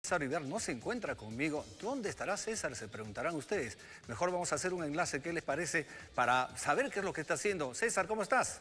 César Rivière no se encuentra conmigo. ¿Dónde estará César? Se preguntarán ustedes. Mejor vamos a hacer un enlace, ¿qué les parece? Para saber qué es lo que está haciendo. César, ¿cómo estás?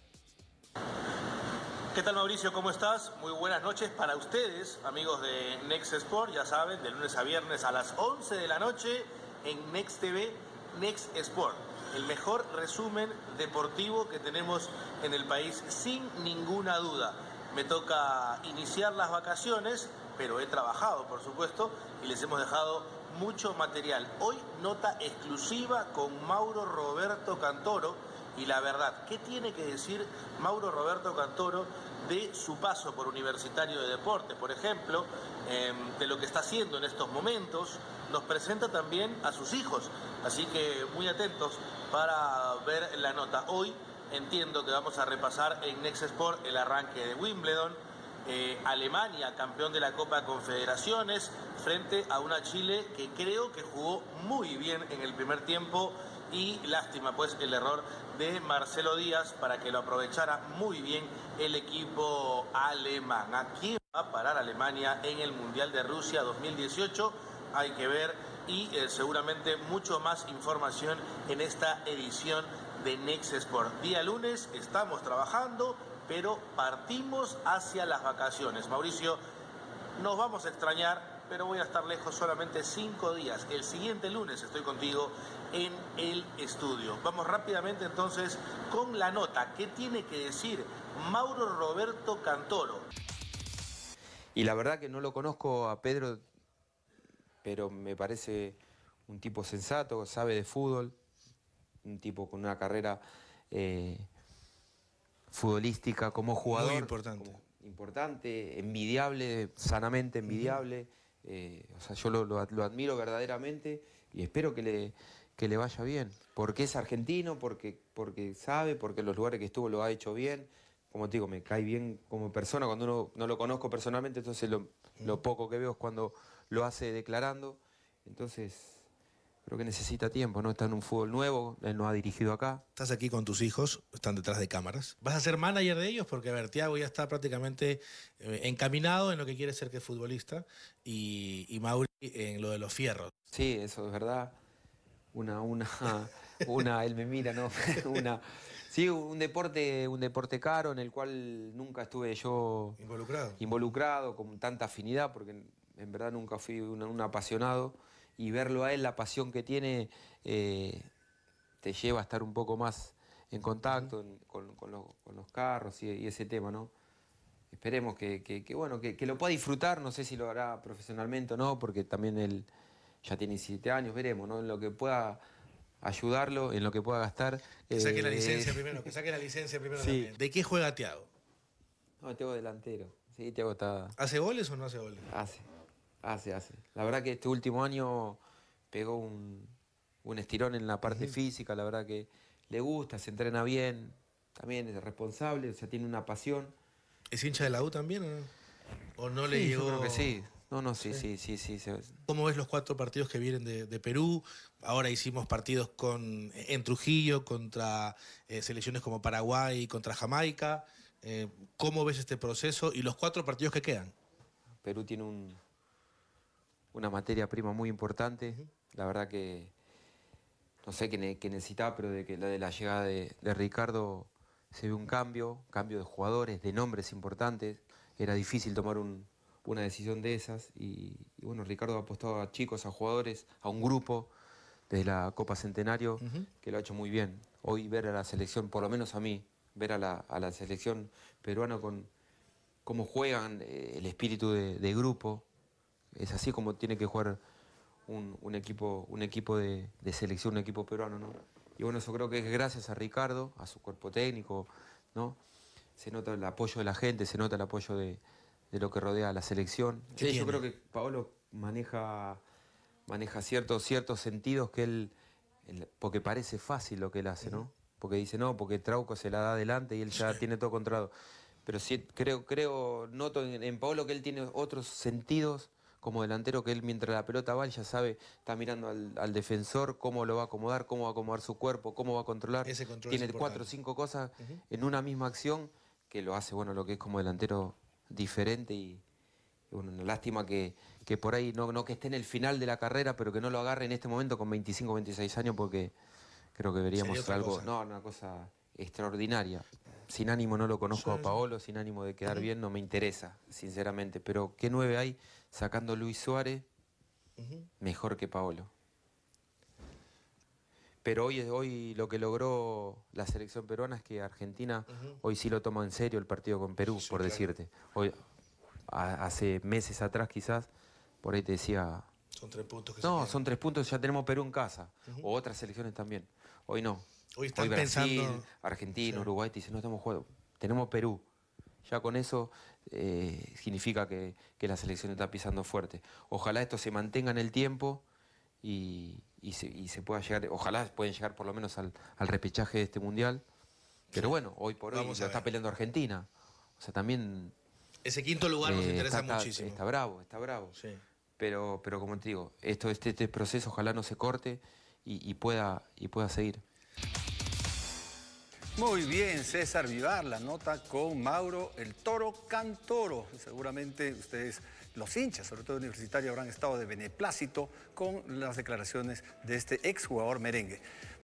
¿Qué tal, Mauricio? ¿Cómo estás? Muy buenas noches para ustedes, amigos de Next Sport. Ya saben, de lunes a viernes a las 11 de la noche en Next TV, Next Sport. El mejor resumen deportivo que tenemos en el país, sin ninguna duda. Me toca iniciar las vacaciones, pero he trabajado, por supuesto, y les hemos dejado mucho material. Hoy, nota exclusiva con Mauro Roberto Cantoro. Y la verdad, ¿qué tiene que decir Mauro Roberto Cantoro de su paso por Universitario de Deportes, por ejemplo, de lo que está haciendo en estos momentos? Nos presenta también a sus hijos, así que muy atentos para ver la nota. Hoy entiendo que vamos a repasar en Next Sport el arranque de Wimbledon, Alemania, campeón de la Copa Confederaciones, frente a una Chile que creo que jugó muy bien en el primer tiempo. Y lástima pues el error de Marcelo Díaz para que lo aprovechara muy bien el equipo alemán. ¿A quién va a parar Alemania en el Mundial de Rusia 2018? Hay que ver, y seguramente mucho más información en esta edición de Next Sport. Día lunes estamos trabajando, pero partimos hacia las vacaciones. Mauricio, nos vamos a extrañar, pero voy a estar lejos solamente 5 días. El siguiente lunes estoy contigo en el estudio. Vamos rápidamente entonces con la nota. ¿Qué tiene que decir Mauro Roberto Cantoro? Y la verdad que no lo conozco a Pedro, pero me parece un tipo sensato, sabe de fútbol, un tipo con una carrera futbolística como jugador. Muy importante. Importante, envidiable, sanamente envidiable. O sea, yo lo admiro verdaderamente y espero que le vaya bien. Porque es argentino, porque sabe, porque en los lugares que estuvo lo ha hecho bien. Como te digo, me cae bien como persona. Cuando uno no lo conozco personalmente, entonces lo poco que veo es cuando lo hace declarando. Entonces, creo que necesita tiempo, ¿no? Está en un fútbol nuevo, él no ha dirigido acá. Estás aquí con tus hijos, están detrás de cámaras. ¿Vas a ser manager de ellos? Porque, a ver, Thiago ya está prácticamente encaminado en lo que quiere ser que es futbolista y Mauri en lo de los fierros. Sí, eso es verdad. Él me mira, ¿no? Sí, un deporte caro en el cual nunca estuve yo involucrado con tanta afinidad, porque en verdad nunca fui un apasionado. Y verlo a él, la pasión que tiene, te lleva a estar un poco más en contacto con los carros y ese tema, ¿no? Esperemos que lo pueda disfrutar, no sé si lo hará profesionalmente o no, porque también él ya tiene 17 años, veremos, ¿no? En lo que pueda ayudarlo, en lo que pueda gastar. Que saque la licencia primero, sí. También. ¿De qué juega Thiago? No, Thiago delantero. Sí, Thiago está... ¿Hace goles o no hace goles? Hace. La verdad que este último año pegó un estirón en la parte física, la verdad que le gusta, se entrena bien, también es responsable, o sea, tiene una pasión. ¿Es hincha de la U también o no? ¿O no le Sí, llegó? yo creo que sí. No, sí. ¿Cómo ves los 4 partidos que vienen de Perú? Ahora hicimos partidos en Trujillo contra selecciones como Paraguay y contra Jamaica. ¿Cómo ves este proceso y los 4 partidos que quedan? Perú tiene una materia prima muy importante. La verdad que no sé qué necesitaba, pero de la llegada de Ricardo se ve un cambio de jugadores, de nombres importantes. Era difícil tomar una decisión de esas y bueno, Ricardo ha apostado a chicos, a jugadores, a un grupo desde la Copa Centenario que lo ha hecho muy bien. Hoy ver a la selección, por lo menos a mí, ver a la selección peruana con cómo juegan, el espíritu de grupo, es así como tiene que jugar un equipo de selección, un equipo peruano, ¿no? Y bueno, eso creo que es gracias a Ricardo, a su cuerpo técnico, ¿no? Se nota el apoyo de la gente, se nota el apoyo de lo que rodea a la selección. Yo creo que Paolo maneja ciertos sentidos que él, porque parece fácil lo que él hace, ¿no? Porque dice, no, porque Trauco se la da adelante y él ya tiene todo controlado. Pero sí, noto en Paolo que él tiene otros sentidos como delantero, que él mientras la pelota va, él ya sabe, está mirando al defensor, cómo lo va a acomodar, cómo va a acomodar su cuerpo, cómo va a controlar. Ese control tiene es 4 o 5 cosas en una misma acción que lo hace, bueno, lo que es como delantero diferente y bueno, una lástima que que por ahí no que esté en el final de la carrera, pero que no lo agarre en este momento con 25, 26 años, porque creo que veríamos algo, una cosa extraordinaria. Sin ánimo no lo conozco a Paolo, sin ánimo de quedar bien, no me interesa, sinceramente. Pero ¿qué 9 hay sacando Luis Suárez mejor que Paolo? Pero hoy lo que logró la selección peruana es que Argentina hoy sí lo toma en serio el partido con Perú, por decirte. Hoy, hace meses atrás quizás, por ahí te decía... Son 3 puntos que No, son 3 puntos, ya tenemos Perú en casa. O otras selecciones también. Hoy no. Hoy están Brasil, pensando... Argentina, Uruguay, te dicen, no estamos jugando. Tenemos Perú. Ya con eso significa que la selección está pisando fuerte. Ojalá esto se mantenga en el tiempo y se pueda llegar, ojalá pueden llegar por lo menos al repechaje de este mundial. Pero bueno, hoy por hoy lo está peleando Argentina. O sea, también... Ese quinto lugar nos interesa muchísimo. Está bravo, está bravo. Sí. Pero como te digo, este proceso ojalá no se corte y pueda seguir. Muy bien, César Vivar, la nota con Mauro el Toro Cantoro. Seguramente ustedes, los hinchas, sobre todo universitarios, habrán estado de beneplácito con las declaraciones de este exjugador merengue.